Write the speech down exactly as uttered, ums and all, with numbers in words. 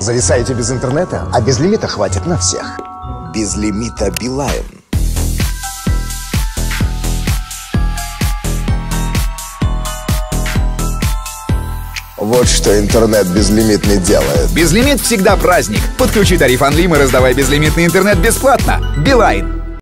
Зависаете без интернета, а без лимита хватит на всех. Без лимита Билайн. Вот что интернет безлимитный делает. Безлимит всегда праздник. Подключи тариф Unlim и раздавай безлимитный интернет бесплатно. Билайн.